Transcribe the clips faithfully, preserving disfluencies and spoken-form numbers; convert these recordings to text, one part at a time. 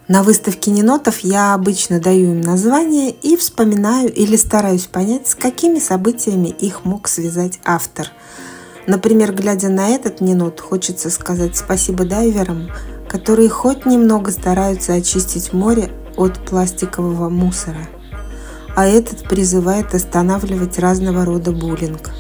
На выставке ненотов я обычно даю им название и вспоминаю или стараюсь понять, с какими событиями их мог связать автор. Например, глядя на этот ненот, хочется сказать спасибо дайверам, которые хоть немного стараются очистить море от пластикового мусора. А этот призывает останавливать разного рода буллинг.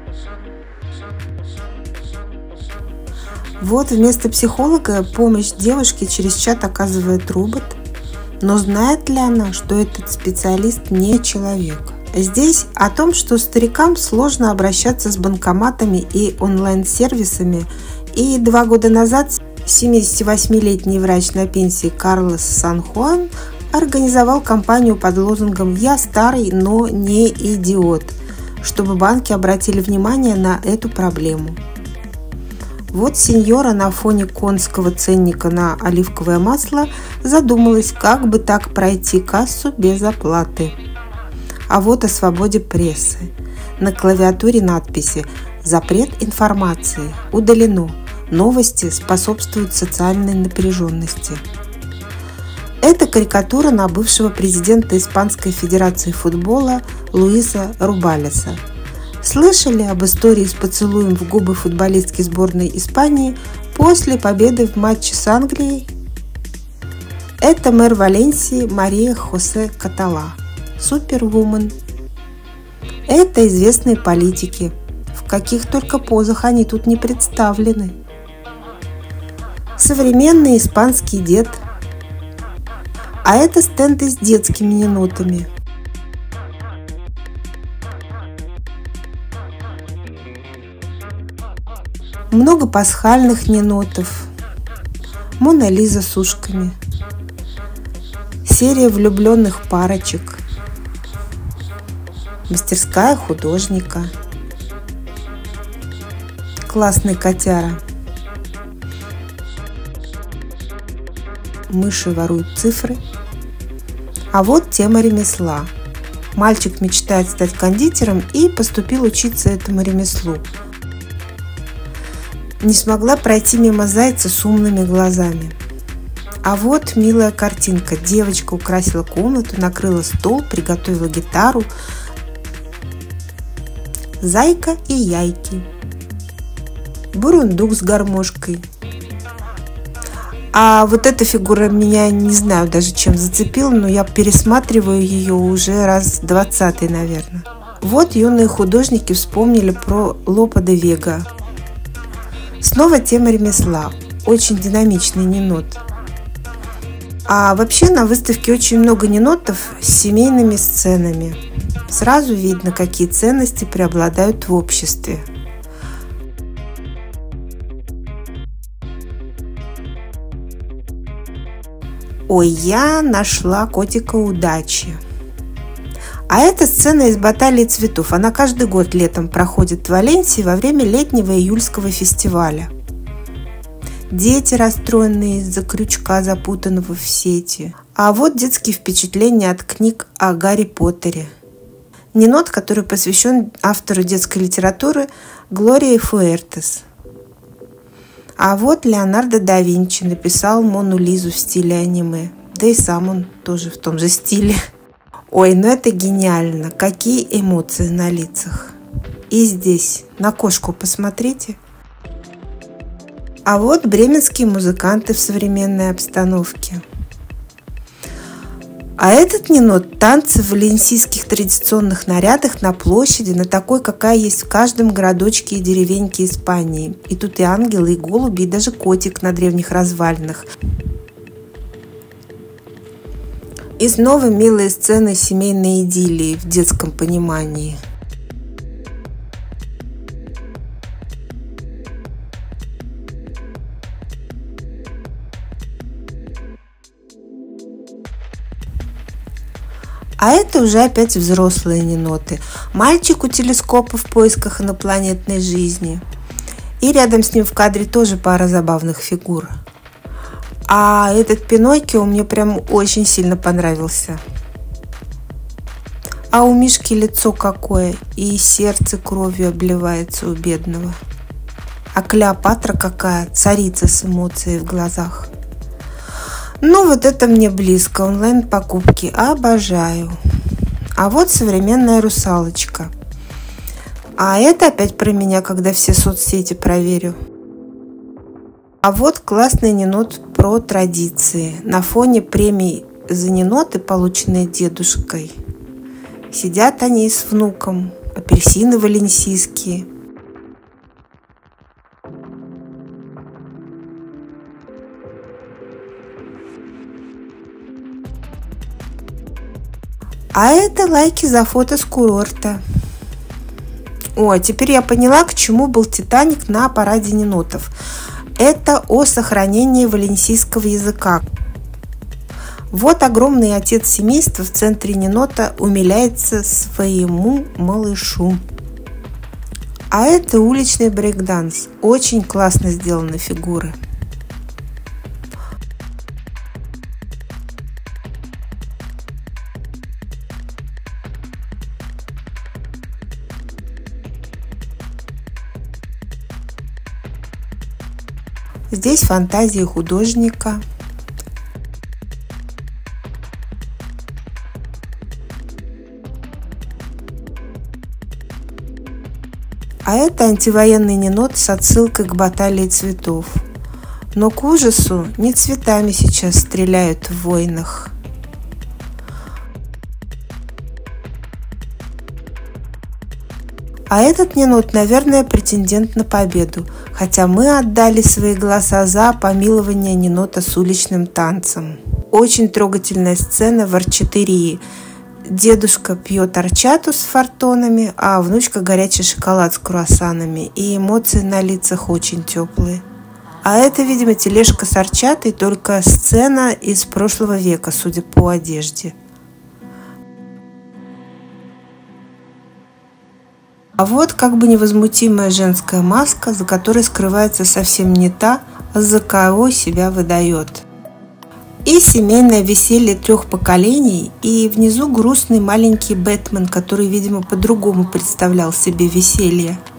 Вот вместо психолога помощь девушке через чат оказывает робот, но знает ли она, что этот специалист не человек? Здесь о том, что старикам сложно обращаться с банкоматами и онлайн-сервисами, и два года назад семидесятивосьмилетний врач на пенсии Карлос Сан-Хуан организовал кампанию под лозунгом «Я старый, но не идиот», чтобы банки обратили внимание на эту проблему. Вот сеньора на фоне конского ценника на оливковое масло задумалась, как бы так пройти кассу без оплаты. А вот о свободе прессы. На клавиатуре надписи «Запрет информации. Удалено. Новости способствуют социальной напряженности». Это карикатура на бывшего президента Испанской Федерации футбола Луиса Рубалеса. Слышали об истории с поцелуем в губы футболистки сборной Испании после победы в матче с Англией? Это мэр Валенсии Мария Хосе Катала, супервумен. Это известные политики, в каких только позах они тут не представлены. Современный испанский дед. А это стенды с детскими ненотами. Много пасхальных ненотов. Мона Лиза с ушками. Серия влюбленных парочек. Мастерская художника. Классный котяра. Мыши воруют цифры. А вот тема ремесла. Мальчик мечтает стать кондитером и поступил учиться этому ремеслу. Не смогла пройти мимо зайца с умными глазами. А вот милая картинка. Девочка украсила комнату, накрыла стол, приготовила гитару. Зайка и яйки. Бурундук с гармошкой. А вот эта фигура меня, не знаю даже чем зацепила, но я пересматриваю ее уже раз двадцатый, наверное. Вот юные художники вспомнили про Лопе де Вега. Снова тема ремесла. Очень динамичный ненот. А вообще на выставке очень много ненотов с семейными сценами. Сразу видно, какие ценности преобладают в обществе. Ой, я нашла котика удачи. А это сцена из баталии цветов. Она каждый год летом проходит в Валенсии во время летнего июльского фестиваля. Дети, расстроенные из-за крючка, запутанного в сети. А вот детские впечатления от книг о Гарри Поттере. Ненот, который посвящен автору детской литературы Глории Фуэртес. А вот Леонардо да Винчи написал Мону Лизу в стиле аниме. Да и сам он тоже в том же стиле. Ой, ну это гениально. Какие эмоции на лицах. И здесь на кошку посмотрите. А вот бременские музыканты в современной обстановке. А этот ненот – танцы в валенсийских традиционных нарядах на площади, на такой, какая есть в каждом городочке и деревеньке Испании. И тут и ангелы, и голуби, и даже котик на древних развалинах. И снова милые сцены семейной идиллии в детском понимании. А это уже опять взрослые неноты. Мальчик у телескопа в поисках инопланетной жизни. И рядом с ним в кадре тоже пара забавных фигур. А этот Пиноккио мне прям очень сильно понравился. А у Мишки лицо какое, и сердце кровью обливается у бедного. А Клеопатра какая, царица с эмоцией в глазах. Ну, вот это мне близко. Онлайн-покупки. Обожаю. А вот современная русалочка. А это опять про меня, когда все соцсети проверю. А вот классный ненот про традиции. На фоне премий за неноты, полученные дедушкой, сидят они с внуком. Апельсины валенсийские. А это лайки за фото с курорта. О, а теперь я поняла, к чему был Титаник на параде ненотов. Это о сохранении валенсийского языка. Вот огромный отец семейства в центре ненота умиляется своему малышу. А это уличный брейк-данс. Очень классно сделаны фигуры. Здесь фантазии художника. А это антивоенный ненот с отсылкой к баталии цветов. Но к ужасу не цветами сейчас стреляют в войнах. А этот ненот, наверное, претендент на победу, хотя мы отдали свои голоса за помилование ненота с уличным танцем. Очень трогательная сцена в орчатерии. Дедушка пьет орчату с фортонами, а внучка горячий шоколад с круассанами, и эмоции на лицах очень теплые. А это, видимо, тележка с орчатой, только сцена из прошлого века, судя по одежде. А вот как бы невозмутимая женская маска, за которой скрывается совсем не та, а за кого себя выдает. И семейное веселье трех поколений, и внизу грустный маленький Бэтмен, который, видимо, по-другому представлял себе веселье.